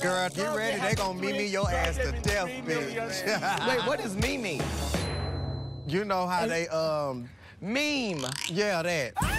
Girl, get ready. They gonna meme your ass to death, bitch. Wait, what is meme? You know how they, Meme. yeah, that.